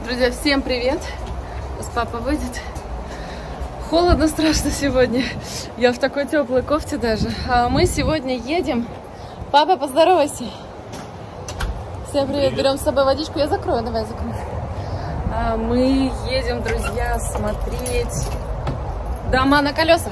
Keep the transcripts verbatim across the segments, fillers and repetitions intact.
Друзья, всем привет! Сейчас папа выйдет. Холодно страшно сегодня. Я в такой теплой кофте даже. А мы сегодня едем. Папа, поздоровайся. Всем привет. привет. Берем с собой водичку. Я закрою. Давай закрою. А мы едем, друзья, смотреть дома на колесах.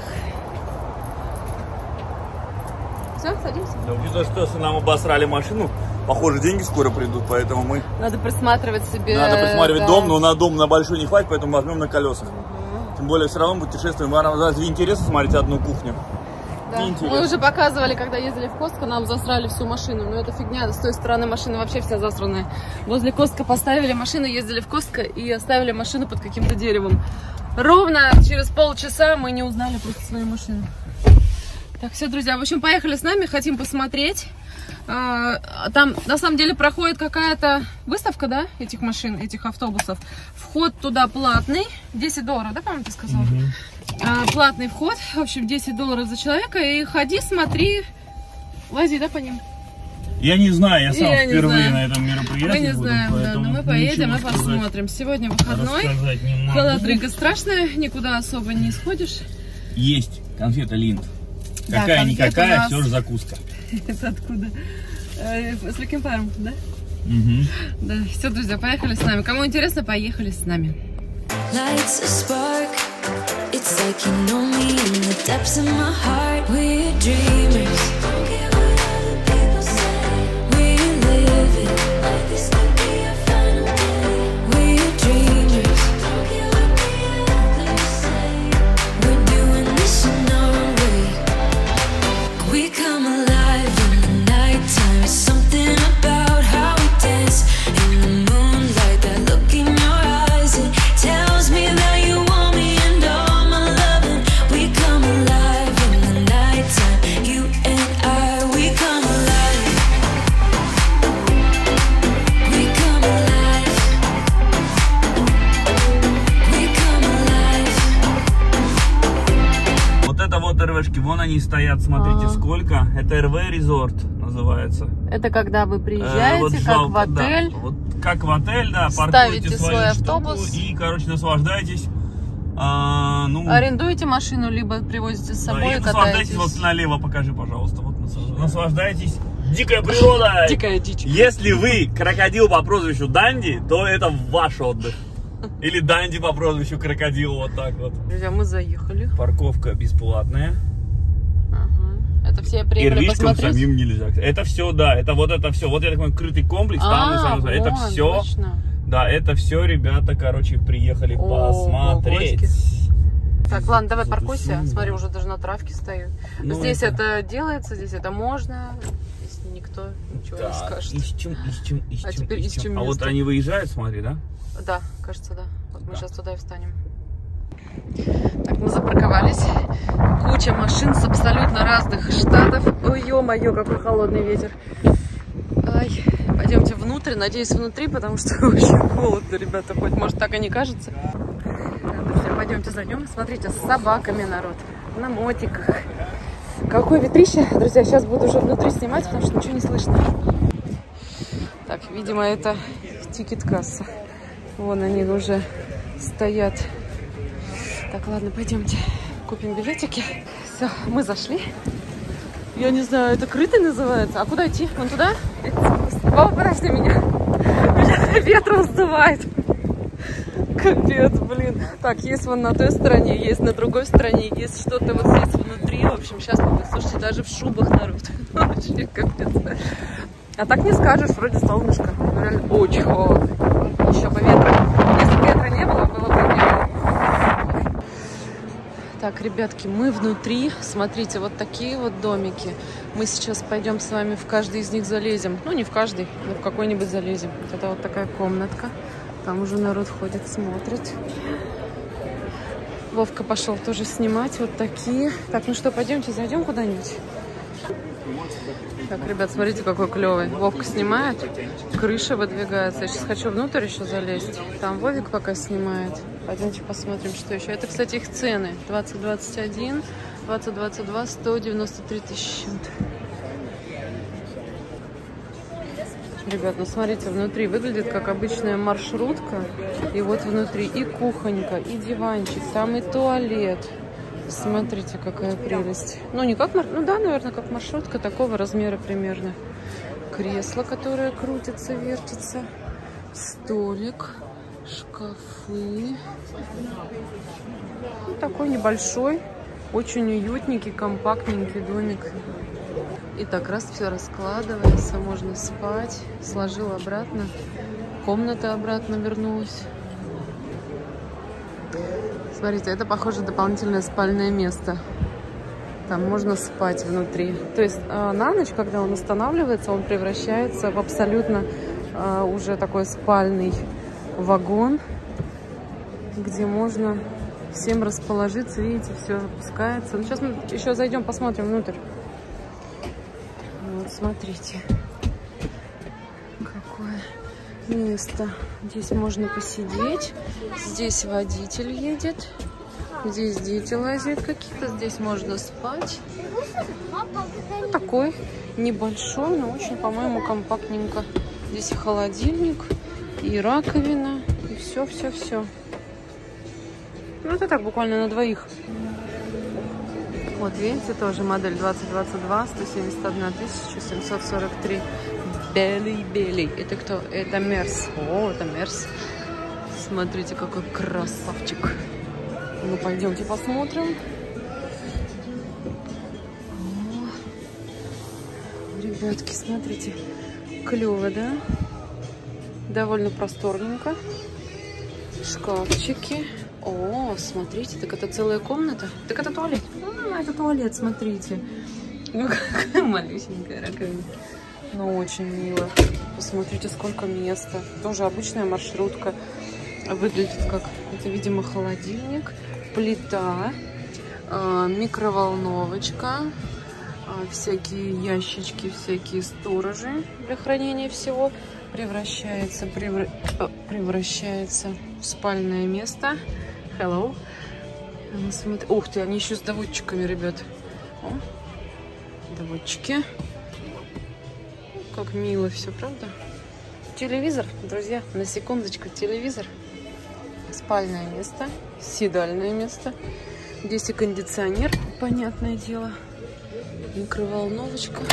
Все, садимся. Да, учитывая, что нам обосрали машину, похоже, деньги скоро придут, поэтому мы... Надо присматривать себе... Надо присматривать да. дом, но на дом на большой не хватит, поэтому возьмем на колесах. Угу. Тем более, все равно путешествуем. Разве интересно смотреть одну кухню? Да. Мы уже показывали, когда ездили в Костко, нам засрали всю машину. Но это фигня, с той стороны машина вообще вся засранная. Возле Костко поставили машину, ездили в Костко и оставили машину под каким-то деревом. Ровно через полчаса мы не узнали просто свою машину. Так, все, друзья, в общем, поехали с нами, хотим посмотреть. Там, на самом деле, проходит какая-то выставка, да, этих машин, этих автобусов. Вход туда платный, десять долларов, да, по-моему, ты сказал? Mm-hmm. Платный вход, в общем, десять долларов за человека. И ходи, смотри, лази, да, по ним? Я не знаю, я сам я впервые на этом мероприятии. Мы не буду, знаем, да, но мы поедем и посмотрим. Сегодня выходной, холодрыга страшная, никуда особо не сходишь. Есть конфета Линд. Да, какая-никакая, нас... все же закуска. Это откуда? С легким паром, да? Угу. Да, все, друзья, поехали с нами. Кому интересно, поехали с нами. Вон они стоят, смотрите, А-а-а. сколько. Это эр вэ Resort называется. Это когда вы приезжаете, э, вот как жалко, в отель. Да, вот как в отель, да, ставите свой автобус и, короче, наслаждайтесь. А, ну, арендуете машину, либо привозите с собой, да, и катаетесь. Наслаждайтесь, вот налево покажи, пожалуйста. Вот, наслаждайтесь. Дикая природа. Дикая дичь. Если вы крокодил по прозвищу Данди, то это ваш отдых. Или Данди по прозвищу крокодил, вот так вот. Друзья, мы заехали. Парковка бесплатная. Это все приехали посмотреть? Самим нельзя. Это все, да, это вот это все. Вот я такой крытый комплекс, а, там вон, это все. Точно. Да, это все, ребята, короче, приехали О, посмотреть. Гольски. Так, ладно, давай паркуйся. Смотри, уже даже на травке стою. Ну, здесь это... это делается, здесь это можно. Здесь никто ничего да, не скажет. Ищем, ищем, ищем, а теперь ищем. ищем А вот они выезжают, смотри, да? Да, кажется, да. Вот да. Мы сейчас туда и встанем. Так, мы запарковались. Куча машин с абсолютно разных штатов. Ой, ё-моё, какой холодный ветер. Ай, пойдемте внутрь. Надеюсь, внутри, потому что очень холодно, ребята. Хоть, может, так и не кажется. Так, друзья, пойдемте зайдем. Смотрите, с собаками народ. На мотиках. Какое ветрище. Друзья, сейчас буду уже внутри снимать, потому что ничего не слышно. Так, видимо, это тикет-касса. Вон они уже стоят. Так, ладно, пойдемте купим билетики. Все, мы зашли. Я не знаю, это крытый называется. А куда идти? Вон туда? О, подожди меня. Меня ветром сдувает. Капец, блин. Так, есть вон на той стороне, есть на другой стороне, есть что-то вот здесь внутри. В общем, сейчас мы, слушайте, даже в шубах народ. Вообще капец. А так не скажешь, вроде солнышко. Реально очень холодно. Еще бы ветра. Если бы ветра не было, было бы не. Так, ребятки, мы внутри. Смотрите, вот такие вот домики. Мы сейчас пойдем с вами в каждый из них залезем. Ну, не в каждый, но в какой-нибудь залезем. Это вот такая комнатка. Там уже народ ходит, смотрит. Вовка пошел тоже снимать. Вот такие. Так, ну что, пойдемте, зайдем куда-нибудь. Так, ребят, смотрите, какой клевый. Вовка снимает, крыша выдвигается. Я сейчас хочу внутрь еще залезть. Там Вовик пока снимает. Пойдемте посмотрим, что еще. Это, кстати, их цены. двадцать двадцать один, двадцать двадцать два, сто девяносто три тысячи. Ребят, ну смотрите, внутри выглядит как обычная маршрутка. И вот внутри и кухонька, и диванчик, там и туалет. Смотрите, какая прелесть. Ну, не как маршрутка, ну да, наверное, как маршрутка, такого размера примерно. Кресло, которое крутится, вертится. Столик, шкафы. Ну, такой небольшой, очень уютненький, компактненький домик. И так раз все раскладывается, можно спать. Сложил обратно, комната обратно вернулась. Смотрите, это, похоже, дополнительное спальное место. Там можно спать внутри. То есть э, на ночь, когда он останавливается, он превращается в абсолютно э, уже такой спальный вагон, где можно всем расположиться. Видите, все опускается. Ну, сейчас мы еще зайдем, посмотрим внутрь. Вот, смотрите, какое место. Здесь можно посидеть. Здесь водитель едет. Здесь дети лазят какие-то. Здесь можно спать. Ну, такой небольшой, но очень, по-моему, компактненько. Здесь и холодильник, и раковина, и все-все-все. Ну, это так, буквально на двоих. Вот, видите, тоже модель двадцать двадцать два, сто семьдесят одна тысяча семьсот сорок три. Белый-белый. Это кто? Это Мерс. О, это Мерс. Смотрите, какой красавчик. Ну, пойдемте посмотрим. О, ребятки, смотрите. Клево, да? Довольно просторненько. Шкафчики. О, смотрите, так это целая комната. Так это туалет. А, это туалет, смотрите. Ну, какая малюсенькая раковина. Ну, очень мило. Посмотрите, сколько места. Тоже обычная маршрутка. Выглядит как, это, видимо, холодильник, плита, э, микроволновочка, э, всякие ящички, всякие сторожи для хранения всего. Превращается, превра... э, превращается в спальное место. Hello. Смотри... Ух ты, они еще с доводчиками, ребят. О, доводчики. Как мило все, правда? Телевизор, друзья, на секундочку, телевизор. Спальное место, седальное место. Здесь и кондиционер, понятное дело. Микроволновочка.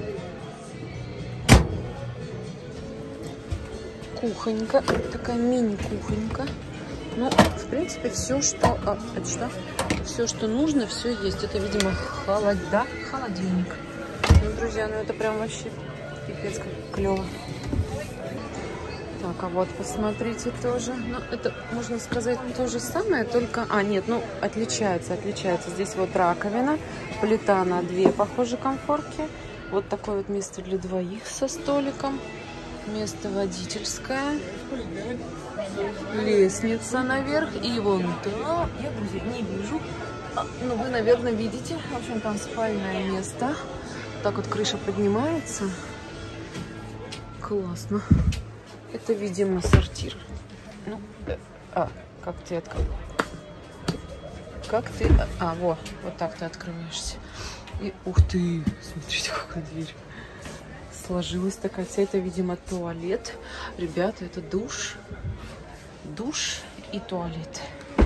Кухонька, такая мини-кухонька. Ну, в принципе, все, что... А, это что? Все, что нужно, все есть. Это, видимо, холод... да? холодильник. Ну, друзья, ну это прям вообще пипец как клево. Так, а вот, посмотрите тоже. Ну, это, можно сказать, то же самое, только... А, нет, ну, отличается, отличается. Здесь вот раковина, плита на две, похоже, комфорки. Вот такое вот место для двоих со столиком. Место водительское. Лестница наверх. И вон там, я, друзья, не вижу. А, ну, вы, наверное, видите. В общем, там спальное место. Так вот крыша поднимается. Классно. Это, видимо, сортир. Ну, а, как ты открыл? Как ты... А, во, вот так ты открываешься. И, ух ты, смотрите, какая дверь. Сложилась такая вся. Это, видимо, туалет. Ребята, это душ. Душ и туалет.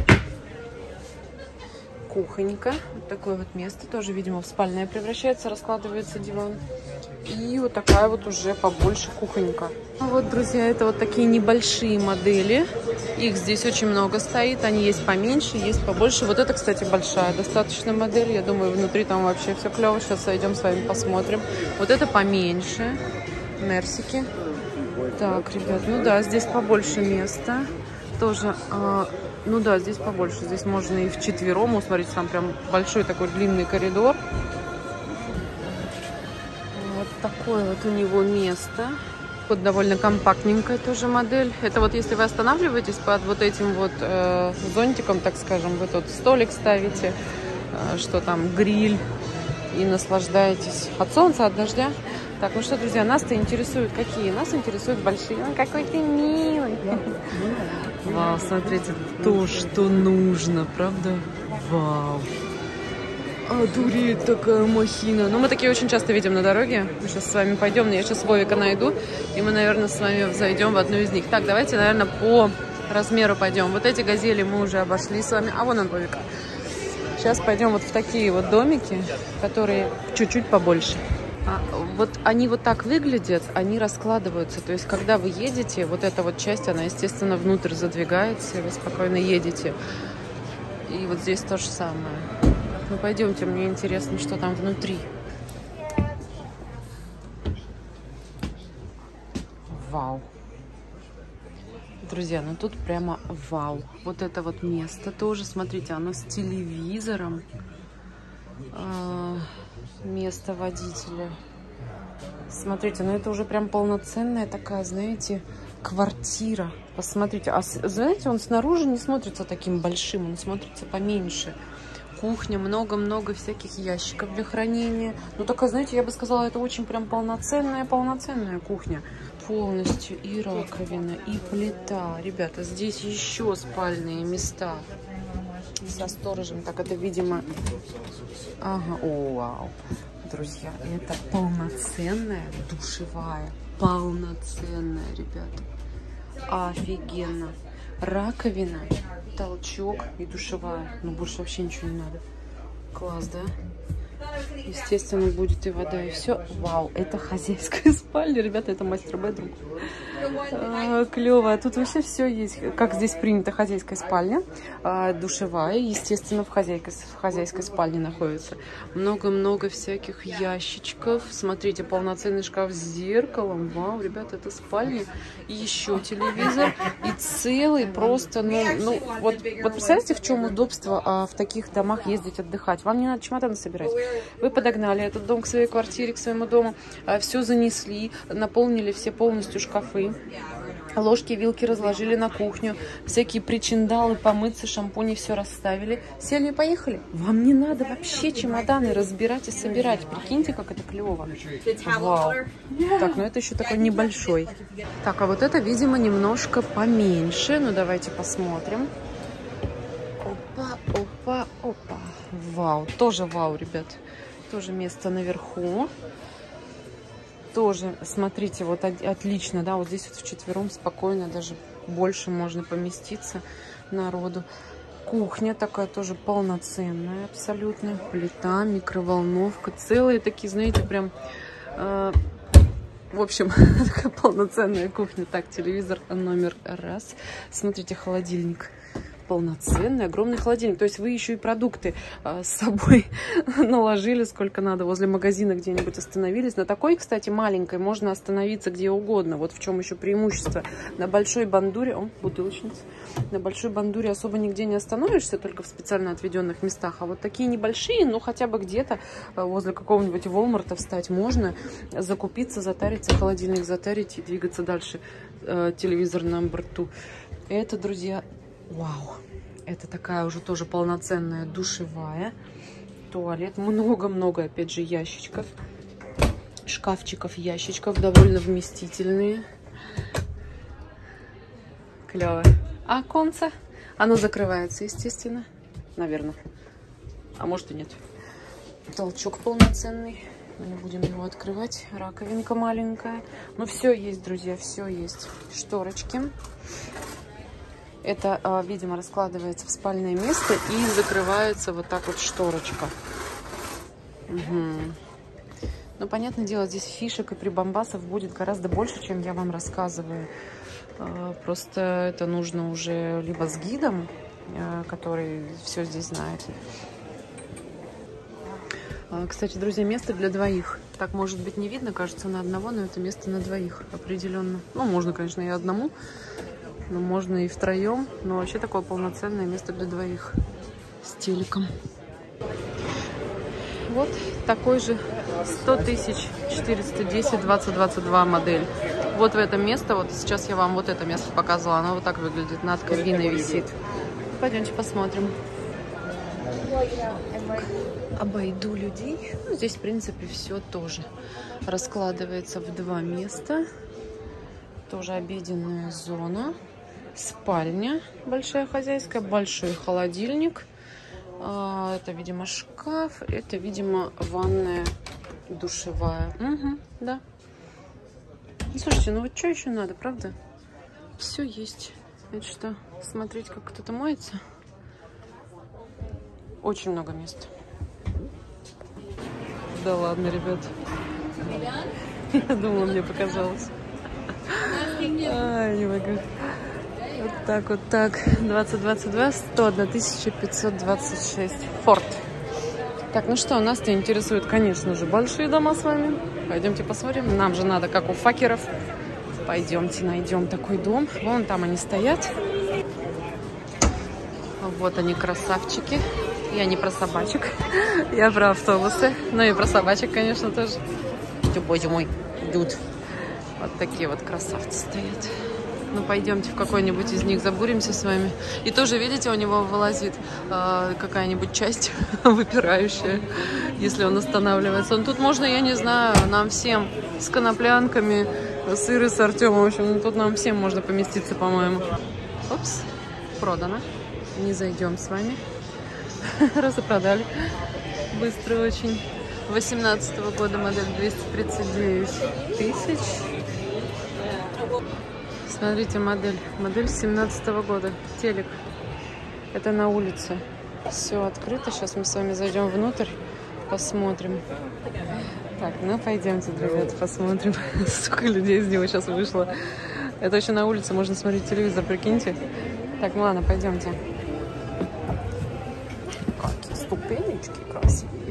Кухонька. Вот такое вот место. Тоже, видимо, в спальное превращается. Раскладывается диван. И вот такая вот уже побольше кухонька. А вот, друзья, это вот такие небольшие модели. Их здесь очень много стоит. Они есть поменьше, есть побольше. Вот это, кстати, большая достаточно модель. Я думаю, внутри там вообще все клево. Сейчас зайдем с вами посмотрим. Вот это поменьше. Мерсики. Так, ребят, ну да, здесь побольше места. Тоже, э, ну да, здесь побольше. Здесь можно и вчетвером. Смотрите, там прям большой такой длинный коридор. Вот такое вот у него место. Вот довольно компактненькая тоже модель. Это вот если вы останавливаетесь под вот этим вот э, зонтиком, так скажем, вы тут столик ставите, э, что там, гриль, и наслаждаетесь от солнца, от дождя. Так, ну что, друзья, нас-то интересуют какие? Нас интересуют большие. Ну, какой ты милый. Вау, смотрите, то, что нужно, правда? Вау. А, дуреет такая махина. Ну, мы такие очень часто видим на дороге. Мы сейчас с вами пойдем, но я сейчас Вовика найду, и мы, наверное, с вами зайдем в одну из них. Так, давайте, наверное, по размеру пойдем. Вот эти газели мы уже обошли с вами. А вон он, Вовик. Сейчас пойдем вот в такие вот домики, которые чуть-чуть побольше. А, вот они вот так выглядят, они раскладываются. То есть, когда вы едете, вот эта вот часть, она, естественно, внутрь задвигается, и вы спокойно едете. И вот здесь то же самое. Ну, пойдемте, мне интересно, что там внутри. Вау. Друзья, ну тут прямо вау. Вот это вот место тоже, смотрите, оно с телевизором. А, место водителя. Смотрите, ну это уже прям полноценная такая, знаете, квартира. Посмотрите, а знаете, он снаружи не смотрится таким большим, он смотрится поменьше. Кухня, много-много всяких ящиков для хранения. Ну, такая, знаете, я бы сказала, это очень прям полноценная-полноценная кухня. Полностью и раковина, и плита. Ребята, здесь еще спальные места со сторожем. Так, это, видимо... Ага, о, вау. Друзья, это полноценная душевая. Полноценная, ребята. Офигенно. Раковина, толчок и душевая. Ну, больше вообще ничего не надо. Класс, да? Естественно, будет и вода, и все. Вау, это хозяйская спальня. Ребята, это мастер-бедрум. А, клево. Тут вообще все есть. Как здесь принято, хозяйская спальня. А, душевая, естественно, в хозяйской, в хозяйской спальне находится. Много-много всяких ящичков. Смотрите, полноценный шкаф с зеркалом. Вау, ребята, это спальня. И еще телевизор. И целый просто, ну, ну вот, вот представляете, в чем удобство а, в таких домах ездить отдыхать? Вам не надо чемоданы собирать. Вы подогнали этот дом к своей квартире, к своему дому, все занесли, наполнили все полностью шкафы, ложки, вилки разложили на кухню, всякие причиндалы, помыться, шампуни, все расставили, сели и поехали. Вам не надо вообще чемоданы разбирать и собирать. Прикиньте, как это клево. Вау. Так, ну это еще такой небольшой. Так, а вот это, видимо, немножко поменьше. Ну, давайте посмотрим. Опа, опа, опа. Вау, тоже вау, ребят. Тоже место наверху. Тоже, смотрите, вот отлично, да, вот здесь вот вчетвером спокойно, даже больше можно поместиться народу. Кухня такая тоже полноценная абсолютно. Плита, микроволновка. Целые такие, знаете, прям... Э, в общем, такая полноценная кухня. Так, телевизор номер раз. Смотрите, холодильник. Полноценный, огромный холодильник. То есть вы еще и продукты а, с собой наложили сколько надо. Возле магазина где-нибудь остановились. На такой, кстати, маленькой можно остановиться где угодно. Вот в чем еще преимущество. На большой бандуре... О, бутылочница. На большой бандуре особо нигде не остановишься, только в специально отведенных местах. А вот такие небольшие, ну хотя бы где-то возле какого-нибудь Walmart встать можно, закупиться, затариться, холодильник затарить и двигаться дальше. Э, телевизор на борту. Это, друзья... Вау, это такая уже тоже полноценная душевая, туалет, много-много, опять же, ящичков, шкафчиков, ящичков, довольно вместительные. Клево. А оконце? Оно закрывается, естественно, наверное, а может и нет. Толчок полноценный, мы не будем его открывать, раковинка маленькая. Ну, все есть, друзья, все есть. Шторочки. Это, видимо, раскладывается в спальное место и закрывается вот так вот шторочка. Угу. Ну, понятное дело, здесь фишек и прибамбасов будет гораздо больше, чем я вам рассказываю. Просто это нужно уже либо с гидом, который все здесь знает. Кстати, друзья, место для двоих. Так, может быть, не видно, кажется, на одного, но это место на двоих определенно. Ну, можно, конечно, и одному. Ну, можно и втроем, но вообще такое полноценное место для двоих с телеком. Вот такой же сто тысяч четыреста десять двадцать двадцать два модель. Вот в это место, вот сейчас я вам вот это место показывала, оно вот так выглядит, над кабиной висит. Пойдемте посмотрим. Обойду людей. Ну, здесь, в принципе, все тоже раскладывается в два места. Тоже обеденная зона. Спальня большая хозяйская, большой холодильник. А, это, видимо, шкаф. Это, видимо, ванная, душевая. Угу, да. Слушайте, ну вот что еще надо, правда? Все есть. Это что, смотреть, как кто-то моется? Очень много мест. Да ладно, ребят. Я думала, мне показалось. Ай, не могу. Вот так, вот так. двадцать двадцать два, сто одна тысяча пятьсот двадцать шесть. Форд. Так, ну что, нас-то интересуют, конечно же, большие дома с вами. Пойдемте посмотрим. Нам же надо, как у факеров. Пойдемте найдем такой дом. Вон там они стоят. Вот они, красавчики. Я не про собачек. Я про автобусы. Ну и про собачек, конечно, тоже. Боже мой, идут. Вот такие вот красавцы стоят. Ну, пойдемте в какой-нибудь из них забуримся с вами. И тоже, видите, у него вылазит э, какая-нибудь часть выпирающая, если он останавливается. Ну, тут можно, я не знаю, нам всем с коноплянками, с Ирой, с Артемом, в общем, тут нам всем можно поместиться, по-моему. Опс, продано. Не зайдем с вами. Раз и продали. Быстро очень. восемнадцатого года модель, двести тридцать девять тысяч. Смотрите, модель. Модель семнадцатого года. Телек. Это на улице. Все открыто. Сейчас мы с вами зайдем внутрь. Посмотрим. Так, ну пойдемте, ребята, посмотрим. Сколько людей из него сейчас вышло. Это еще на улице. Можно смотреть телевизор, прикиньте. Так, ну ладно, пойдемте. Какие ступенечки красивые.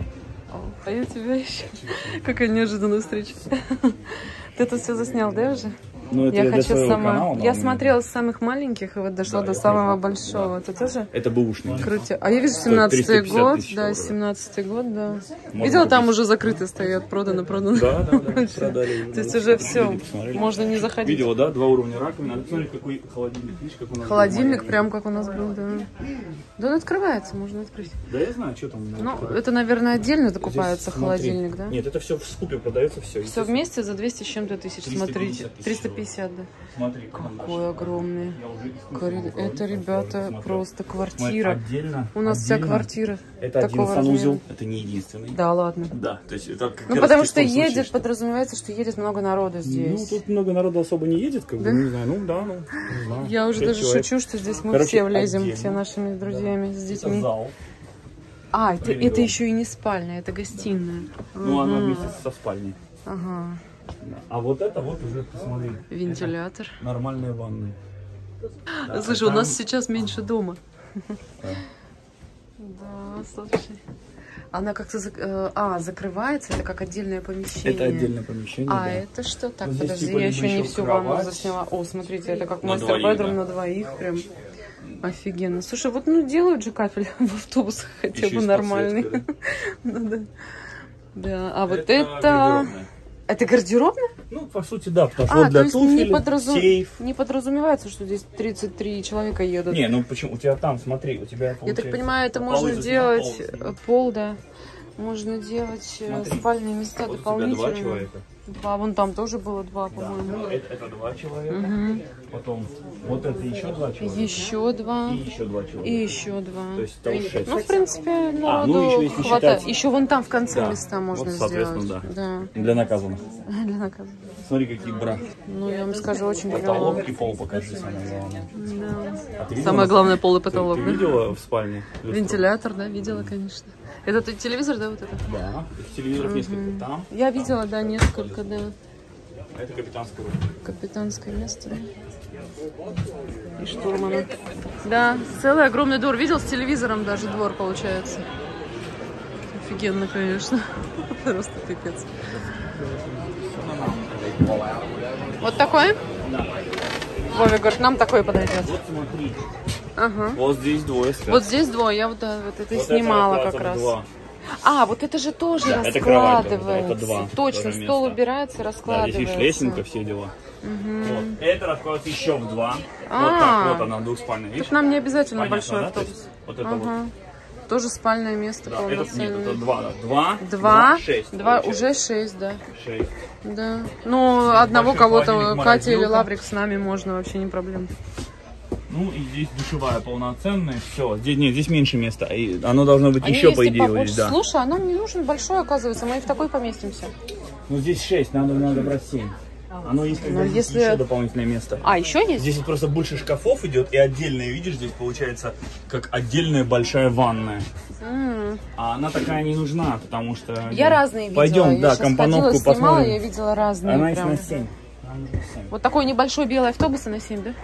А я тебя еще. Какая неожиданная встреча. Ты это все заснял, да, уже? Ну, это я, я хочу сама. Канала, я смотрела с самых маленьких и вот дошла да, до самого понял. большого. Да. Ты тоже? Это бэушный. Крутя. А я вижу семнадцатый год. Да, семнадцатый год, да. Можно Видела, купить. Там уже закрыты стоят, продано, продано. Да, да, да. Продали. То есть уже все. Можно не заходить. Видела, да? Два уровня раковины. Надо посмотреть, какой холодильник. Видишь, как у нас холодильник прям как у нас был, да. Да, он открывается, можно открыть. Да, я знаю, что там. Ну, это, наверное, отдельно докупается холодильник, да? Нет, это все в скупе продается, все. Все вместе за двести с чем-то тысяч, смотрите. триста пятьдесят, да. Смотри, какой огромный. Это, ребята, просто квартира. Отдельно, у нас отдельно. Вся квартира. Это один санузел, это не единственный. Да, ладно. Да, то есть это как ну, потому что едет, случае, подразумевается, что едет много народу здесь. Ну, тут много народу особо не едет, как да? бы, не знаю, ну да, ну, не знаю. Я уже даже человек. шучу, что здесь мы Короче, все влезем, отдельно. все нашими друзьями, да. с детьми. Это зал. А, это, это еще и не спальня, это гостиная. Ну, угу. она вместе со спальней. Ага. А вот это вот уже, посмотри. Вентилятор. Нормальные ванны. Да, слушай, там... у нас сейчас меньше дома. Да, да слушай. Она как-то... Зак... А, закрывается, это как отдельное помещение. Это отдельное помещение, А да. это что? Так, вот подожди, типа, я еще не всю кровать. ванну засняла. О, смотрите, это как мастер-бедрум на, да. на двоих. Прям офигенно. Слушай, вот ну делают же кафель в автобусах хотя еще бы нормальный. Да? ну, да. да, а вот это... это... Это гардеробная? Ну, по сути, да, потому что а, вот для то есть туфель, не, подразум... сейф. не подразумевается, что здесь тридцать три человека едут. Не, ну почему? У тебя там, смотри, у тебя Я так понимаю, это можно делать пол, пол, да. Можно делать смотри. спальные места вот дополнительные. У тебя два человека. Два, вон там тоже было два, по-моему. Да, это, это два человека. Угу. Потом вот это еще два человека. Еще два. И еще два человека. И еще два. То есть там шесть. Ну, в принципе, народу а, ну, еще, хватает. считать... Еще вон там в конце да. места можно вот, соответственно, сделать. Да. Да. Для наказанных. Для наказанных. Смотри, какие бра. Ну, я вам скажу, очень потолок клево. и пол покажи, самое главное. Да. А ты самое главное, пол и потолок. Ты, ты видела в спальне? Вентилятор, да, видела, конечно. Это телевизор, да, вот это? Да, телевизоров угу. несколько там. Я видела, да, несколько, да. Это капитанское место. Капитанское место, да. И штурмана. Да, целый огромный двор. Видел, с телевизором даже двор получается. Офигенно, конечно. Просто пипец. Вот такой? Да. Вове говорит, нам такой подойдет. Вот смотри. Ага. Вот здесь двое стоят. Вот здесь двое. Я вот, да, вот это вот снимала это как раз. Два. А, вот это же тоже да, раскладывается. Это, кровать, это два. Точно, стол убирается, раскладывается. Да, здесь лестница, все дела. Угу. Вот. Это раскладывается еще в два. А, вот так вот она, двухспальная. Видишь? Так нам не обязательно понятно, большой да? автобус. Вот это ага. вот. Тоже спальное место да, полноценное. Это, нет, это два. Два, два, два шесть. Два, уже шесть, да. Шесть. Да. Ну, одного кого-то, Катя или Лаврик с нами можно, вообще не проблема. Ну и здесь душевая полноценная. Все, здесь нет, здесь меньше места. И оно должно быть Они еще, по если идее, побольше. вот здесь, да. Слушай, а нам не нужен большой, оказывается, мы и в такой поместимся. Ну здесь шесть, надо, надо брать семь. Оно есть, когда Но здесь если- еще дополнительное место. А, еще есть? Здесь вот просто больше шкафов идет, и отдельная, видишь, здесь получается как отдельная большая ванная. М. А она такая не нужна, потому что... Я разные видела. Пойдем, я да, щас компоновку ходила, снимала, посмотрим. я видела разные. Она есть прям. на семь. Нам нужно семь. Вот такой небольшой белый автобус и на семь, да?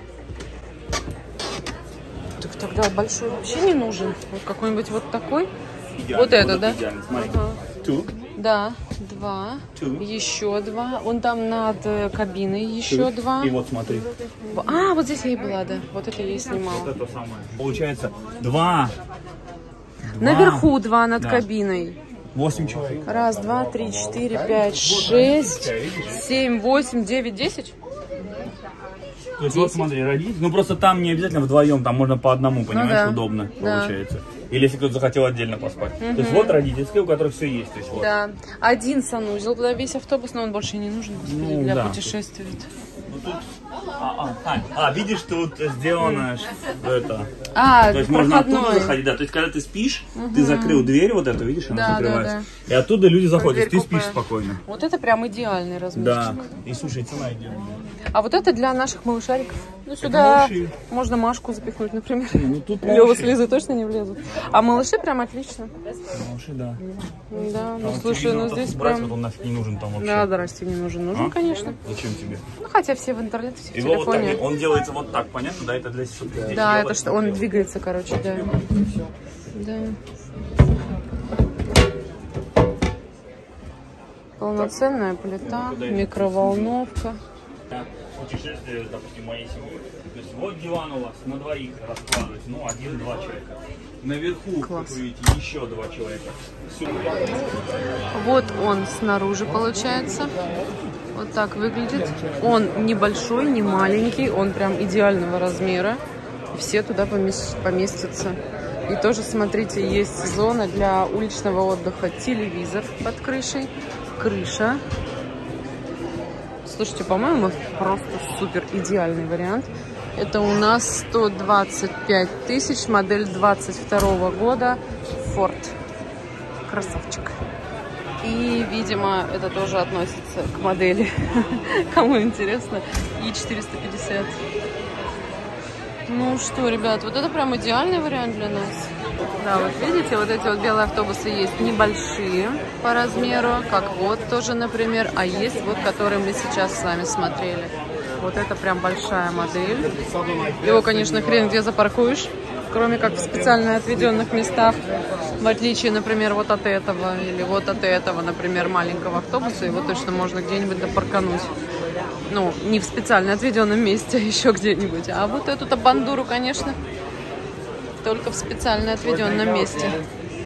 Так тогда большой вообще не нужен. Вот какой-нибудь вот такой. Идеально, Вот это, да? идеально, смотри. Ага. Two, Да, два. Two. Еще два. Вон там над э, кабиной еще two. два. И вот смотри. А, вот здесь я и была, да. Вот это я и Вот снимала. это самое. Получается два. два. Наверху два над Да. кабиной. Восемь человек. Раз, два, три, четыре, пять, шесть, семь, восемь, девять, десять. То есть вот смотри, родители. Ну просто там не обязательно вдвоем, там можно по одному, понимаешь, да. удобно Да. получается. Или если кто-то захотел отдельно поспать. То есть вот родительские, у которых все есть. То есть вот. Да. Один санузел, туда весь автобус, но он больше и не нужен, господи, Ну, для да. путешествий. Ну, тут- А, а, а, видишь, тут сделано ш- это. А, То есть можно оттуда проходной. заходить, да. То есть когда ты спишь, ты закрыл дверь вот эту, видишь, она Да, да, закрывается. И оттуда люди заходят, Дверь ты купе. спишь спокойно. Вот это прям идеальный размерчик. Да. И слушай, цена идеальная. А вот это для наших малышариков. Ну, сюда малыши. можно Машку запихнуть, например. Ну тут Лёва с малыши. Лизой точно не влезут. А малыши прям отлично. Малыши, да. Да, ну А вот слушай, телевизор ну вот здесь этот брать, прям... вот он нафиг не нужен там вообще. Да, здрасте, не нужен. Нужен, А? конечно. Зачем тебе? Ну, хотя все в интернете, все в Его вот так, телефоне. он делается вот так, понятно, да? Это для чтобы здесь Да, делать, это что, он делать. двигается, короче, да. Да. Полноценная плита, микроволновка. Да. Путешествие, допустим, моей семьи. То есть вот диван у вас на двоих раскладывать, ну, один-два человека. Наверху, Класс. как вы видите, еще два человека. Сюда. Вот он снаружи получается. Вот так выглядит. Он небольшой, не маленький, он прям идеального размера. И все туда помес- поместятся. И тоже, смотрите, есть зона для уличного отдыха. Телевизор под крышей, крыша. Слушайте, по-моему, просто супер идеальный вариант. Это у нас сто двадцать пять тысяч, модель двадцать второго года, Ford. Красавчик. И, видимо, это тоже относится к модели, кому интересно, и четыреста пятьдесят. Ну что, ребят, вот это прям идеальный вариант для нас. Да, вот видите, вот эти вот белые автобусы есть небольшие по размеру, как вот тоже, например, а есть вот, которые мы сейчас с вами смотрели. Вот это прям большая модель. Его, конечно, хрен где запаркуешь, кроме как в специально отведенных местах. В отличие, например, вот от этого или вот от этого, например, маленького автобуса, его точно можно где-нибудь допаркануть. Ну, не в специально отведенном месте, а еще где-нибудь. А вот эту-то бандуру, конечно, только в специально отведенном месте.